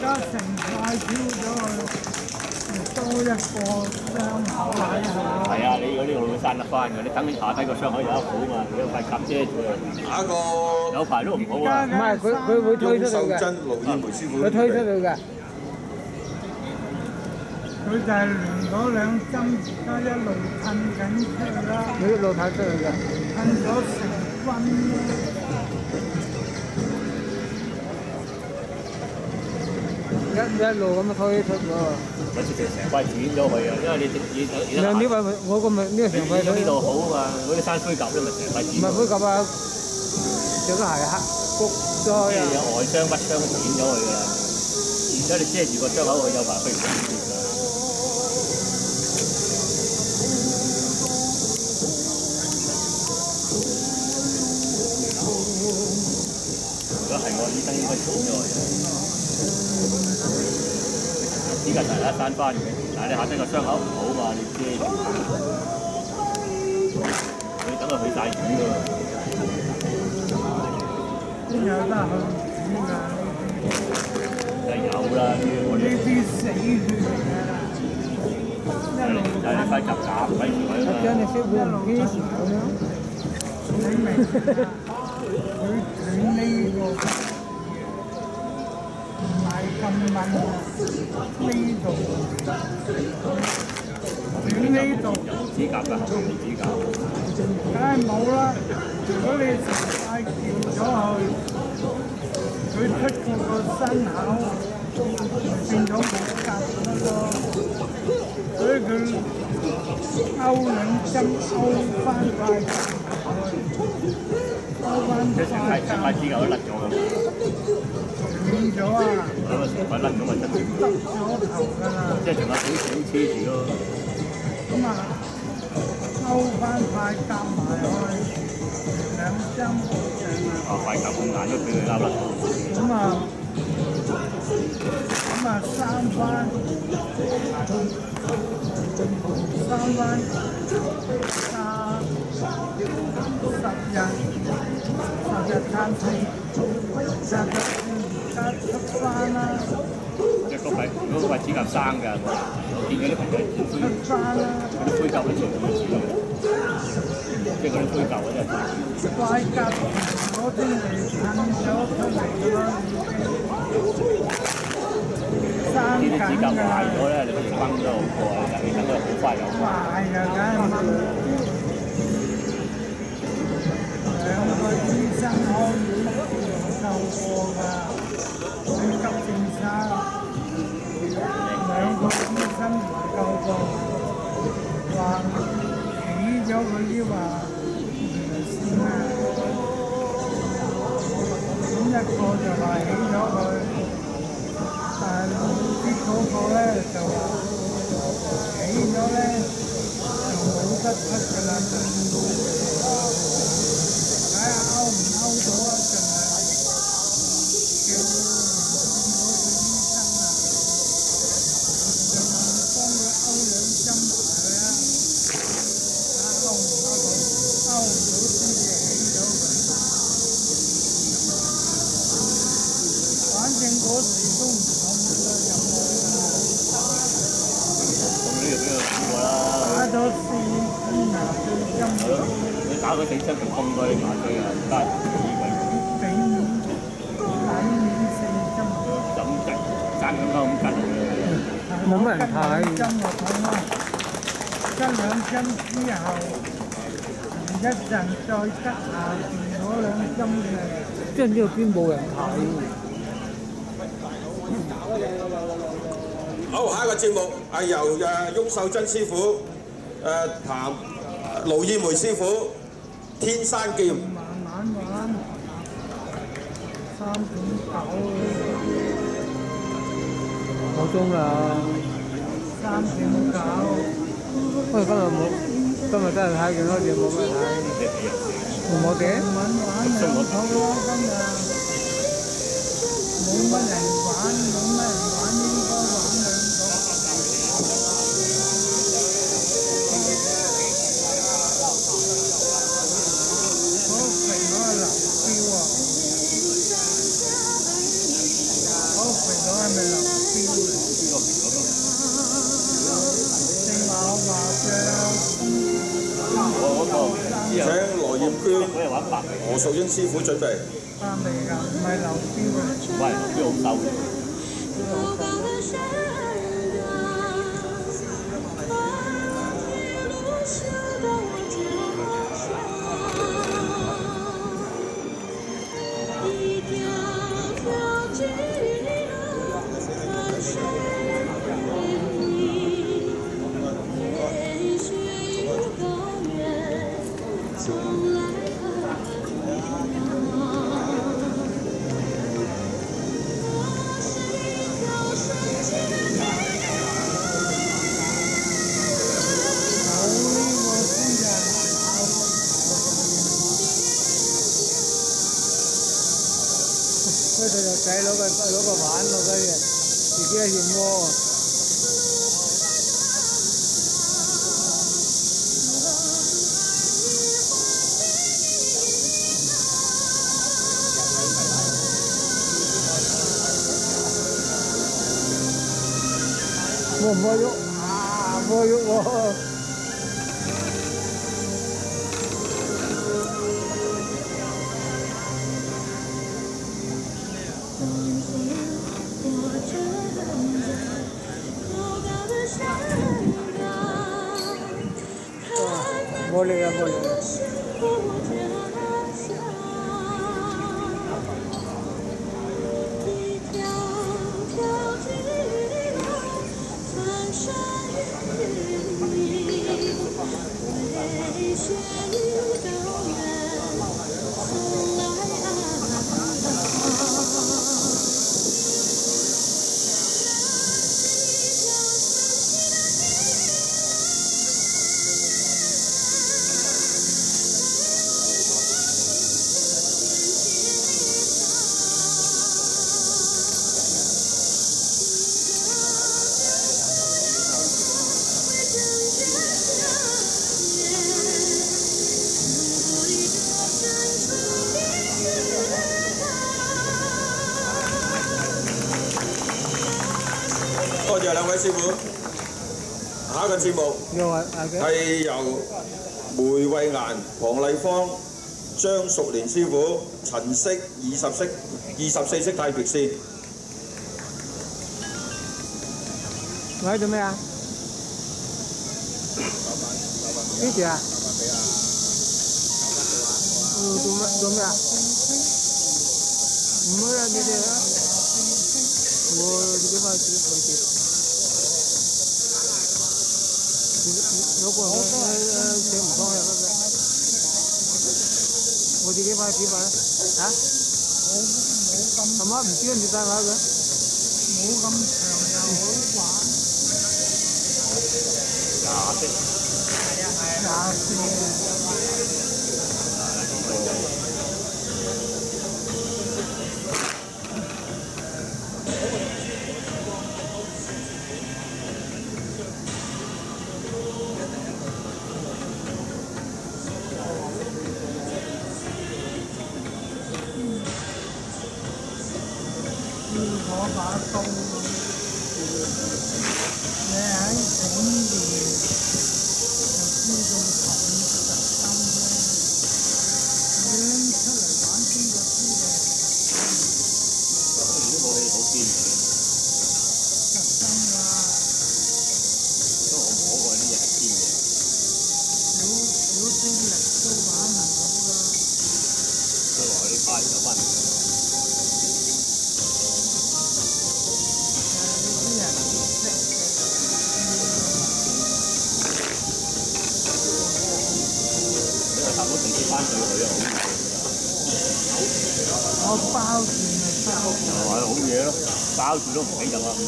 家成塊挑咗去，多一個傷口喺度。 係啊，你嗰啲會生得翻嘅，你等你下低個傷口有得好嘛，你有塊夾遮住佢。 下一個有排都唔好啊。 唔係佢會推出去嘅。 盧燕梅師傅佢推出去嘅。 佢就係連嗰兩針而家一路噴緊出啦。 佢一路睇出去嘅。 噴咗成分啦。 一路咁推出喎。 咪直情成塊剪咗佢啊！因為你呢塊我個咪呢個成塊呢度好啊嘛，嗰啲山灰甲咧咪成塊剪。 唔係灰甲啊，隻都係黑谷咗啊。 有外傷屈傷剪咗佢㗎啦，而家你遮住個傷口，佢有排飛唔到㗎。如果係我醫生應該剪咗佢嘅。指甲大家生翻嘅，但係你下低個傷口唔好嘛，你遮住。你等佢去曬魚喎。 邊有得去煮㗎？ 梗係有啦， 呢啲死血嚟㗎，一路但係你塊夾夾鬼住佢啊嘛。 將你師傅唔堅持咁樣。 你明㗎？佢斷呢個。咁問呢度，斷呢度， 指甲㗎，後面指甲。 梗係冇啦！如果你成塊掉咗去，佢出過個新口，變咗冇甲啦咯。所以佢勾兩針勾翻塊甲去，勾翻塊甲。 成塊指甲都甩咗㗎。 斷咗啊！ 咁啊，成塊甩咗咪得咗頭㗎啦。 即係仲有少少黐住咯。 咁啊，勾翻塊夾埋去兩針。 塊夾咁硬都俾佢勾甩。 咁啊，生翻10日攤皮，10日出翻啦。 即係嗰塊指甲生㗎，我見嗰啲朋友出翻啦。 嗰啲灰甲嗰啲即係嗰啲灰甲嗰啲。 塊甲嗰啲嚟噴咗出嚟啦，生緊㗎。啲指甲壞咗咧， 你不如掹咗好過啊！你等佢好快有。 壞㗎，梗係掹。兩個醫生開救過㗎，喺急症室兩個醫生救過，話起咗佢啲話先啦。咁一個就話起咗佢，但係啲嗰個咧就話起咗咧就冇得出㗎啦。勾唔勾到啊？淨係叫醫生啊，幫佢勾兩針埋去啊！勾唔勾到？勾唔到先至起咗佢。反正嗰時都唔痛㗎，有冇？ 咁呢度俾佢打過啦。 打咗4麻醉針。 你打佢4針仲痛過你麻醉啊！但係俾面4針。 就咁吉，爭咁吉。 冇乜人睇。 針就痛啦，吉兩針之後，一陣再吉下邊嗰兩針嘅。 即係呢度邊冇人睇。 好，下一個節目係由翁秀珍師傅談盧燕梅師傅天山劍。 慢慢玩，3.9。 夠鐘啦。 3.9。 不過今日真係睇見好似冇乜睇。冇嘅。 玩兩套咯，今日冇乜人玩，應該玩2套。好肥嗰個流標喎，好肥嗰個係咪流娟、 嗰日玩白嚟， 何淑英師傅準備。 啱嚟㗎，唔係流標嘅。 喂，邊好收嘅？ 佢哋就仔攞個碗落去嘅，自己喺度摸。摸喐啊，摸喐喎！摸嚟啊，摸嚟啊！ 多謝兩位師傅。下一個節目係由梅慧妍、龐麗芳、張淑蓮師傅陳式24式太極先。 我喺做咩啊？呢條啊？做咩啊？唔好啦，你哋啊！我自己翻去自己回去。如果請唔通嘅，我自己翻去煮飯啦。嚇？係嘛？唔知你帶埋嘅？ 冇咁長又好玩。攞把刀，你喺本年就知道重特登啫。你拎出嚟玩邊個知嘅？ 如果冇你好堅嘅， 特登啊！ 都我摸過啲嘢係堅嘅。 少啲力都玩唔到㗎。 佢話佢啲花有翻嚟。差唔多直接翻對佢啊！ 我包住咪包。 係好嘢咯，包住都唔俾入啊！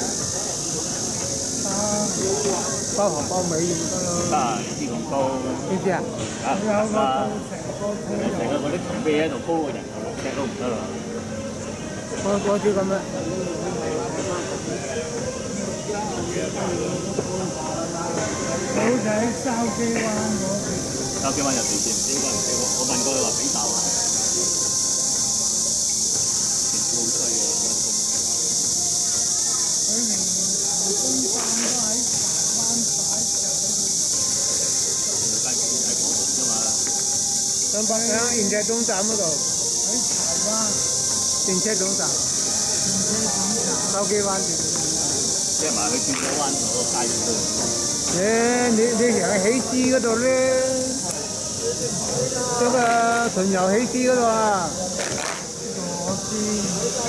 包頭包尾咁得咯。 得啊，你知咁高。 知唔知啊？ 有個煲成個嗰啲同啤喺度高個人頭落石都唔得啦。 我知咁啦。 好仔筲箕灣嗰邊。 筲箕灣入邊先，應該唔俾我問過佢話俾竇啊。好衰啊！ 佢連頭中山都喺灣擺就。 間喺嗰度啫嘛。 喺現車總站嗰度。 喺柴灣電車總站。筲箕灣電車總站。 即係埋去轉咗灣嗰個街市度。 你行去喜事嗰度咧，嗰個巡遊喜事嗰度啊。 我知。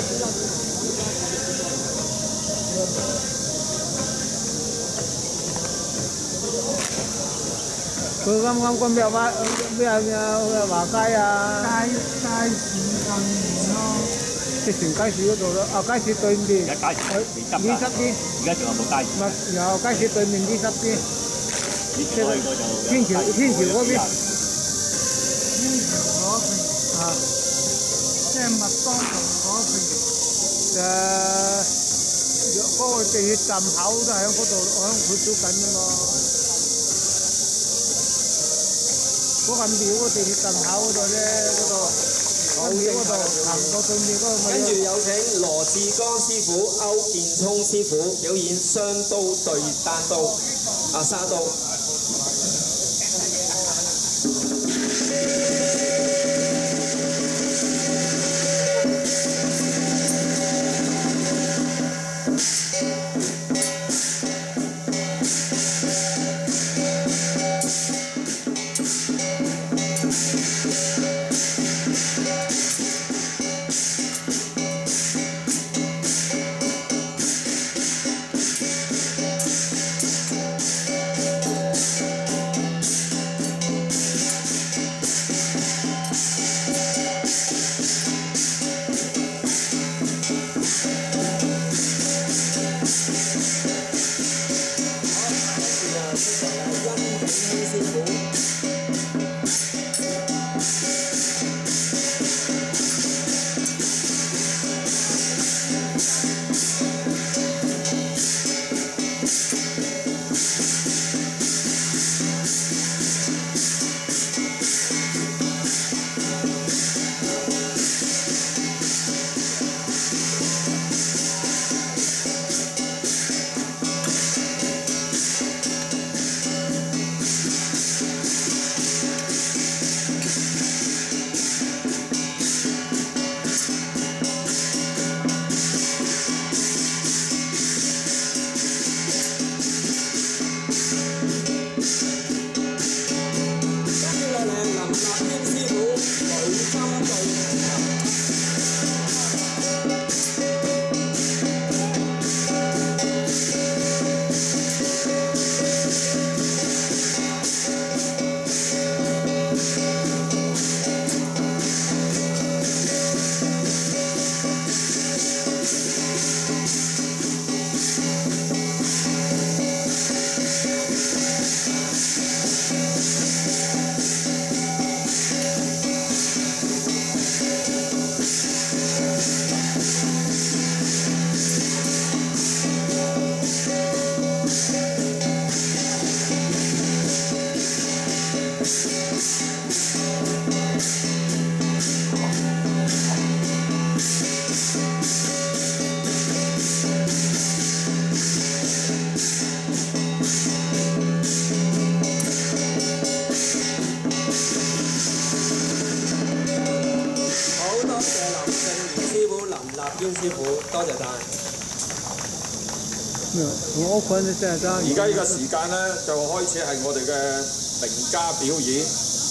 佢啱個咩華街啊？ 街市近面咯。 直情街市嗰度咯，街市對面。 而家街市未執㗎。 呢濕啲。 而家仲有冇街市？ 唔係，有街市對面呢濕啲。 以前我去過就天橋嗰邊。 天橋嗰邊。 啊。 即係麥當勞嗰邊。 嗰個地鐵站口都喺嗰度，喺佢附近啫嘛。嗰個廟個地鐵站口嗰度咧，嗰度廟嗰度行過對面嗰個。 跟住有請羅志剛師傅、歐建聰師傅表演雙刀對單刀，沙刀。蕭師傅，多謝晒。 我屋企真係爭。 而家呢個時間咧，就開始係我哋嘅名家表演。